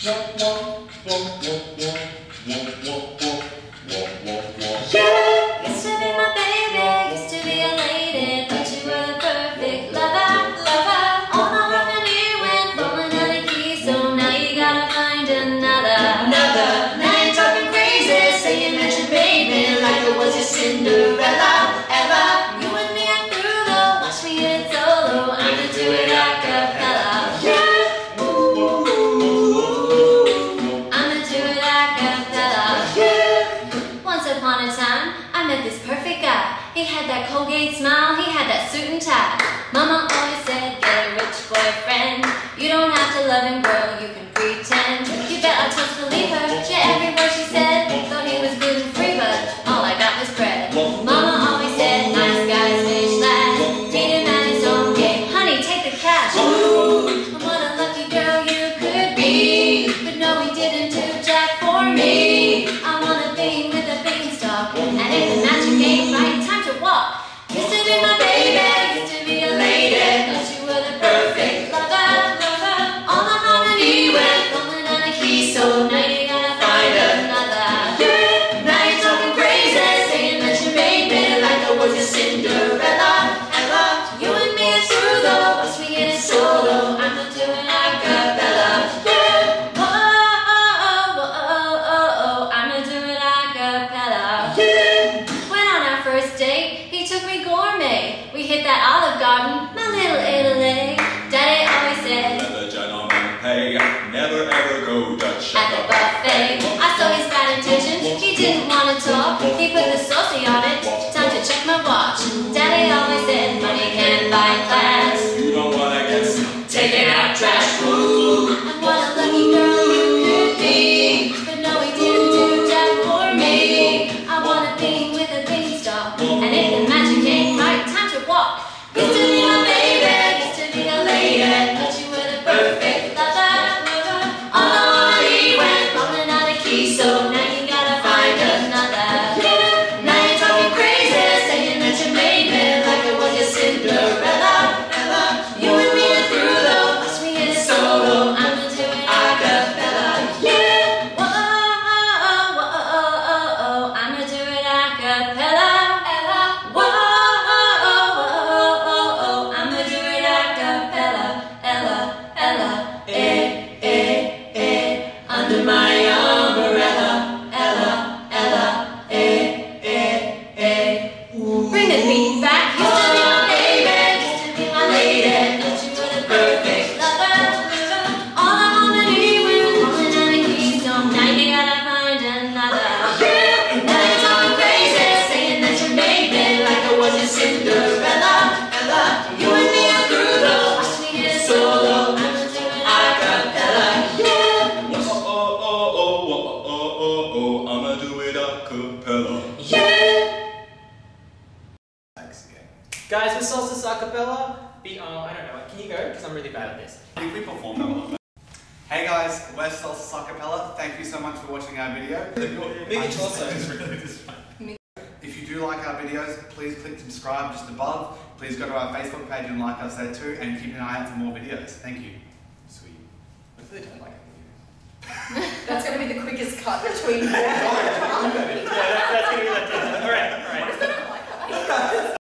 Used to be my baby, used to be a lady, thought you were the perfect lover, lover. All the harmony went falling out of key, so now you gotta find another. Now you're talking crazy, saying that you made me like it was your Cinderella, ever. You and me are through though, watch me hit it solo, I'ma do it a cappella. I'ma do it a cappella. Once upon a time, I met this perfect guy. He had that Colgate smile, he had that suit and tie. Mama always said, get a rich boyfriend. You don't have to love him, girl, you can pretend. You bet I just believe her, yeah, every word she said. Thought he was gluten-free, but all I got was bread. Mama always said, nice guys finish last. Need him at his own game. Honey, take the cash. Ooh, what a lucky girl you could be. But no, he didn't do jack for me. I wanna be with a beanstalk, and if the magic ain't right, time to walk. Used to be my baby, used to be a lady, thought you were the perfect lover, lover. All the harmony went falling out of key, so now you gotta find another. Now you're talking crazy, saying that you made me like I was your Cinderella, ever. You and me are true though, watch me in a solo, I'ma do it a cappella. I'ma do it a cappella. Went on our first date, he took me gourmet. We hit that Olive Garden, my little Italy. Daddy always said, Let the gentleman pay, never ever go Dutch at the buffet. I saw his bad intentions, he didn't want to talk. He put the saucy on it, time to check my watch. Daddy always said, money can buy class. You don't wanna get Taking out trash, ooh. And what a lucky girl you could be. But no, he didn't do that for me. I wanna be with a beanstalk, and if the magic ain't right, time to walk. Used to be my baby, used to be a lady, thought you were the perfect lover, lover. All the harmony went falling out of key, so now you gotta find another. Now you're talking crazy, saying that you made me like it was your Cinderella, ever. You and me are through though, watch me hit it solo, I'ma do it a cappella. Whoa, I'ma do it a cappella. Whoa, I'ma do it a cappella. Ella, under my umbrella. Ella, bring the beat back. Used to be my baby, used to be my lady, thought you were the perfect lover. All the harmony went falling out of key, so now you gotta find another. Now you're talking crazy, saying that you made me like I was your Cinderella, Ella. You and me are through though, watch me hit it solo, I'ma do it a cappella. I'ma do it a cappella. Guys, with Soulstice A Cappella, I don't know, can you go? Because I'm really bad at this. I think we performed that a lot. Hey guys, we're Soulstice A Cappella. Thank you so much for watching our video. If you do like our videos, please click subscribe just above. Please go to our Facebook page and like us there too, and keep an eye out for more videos. Thank you. Sweet. What if they don't like it? That's going to be the quickest cut between. Yeah, that's going to be like, alright. What if they don't like that?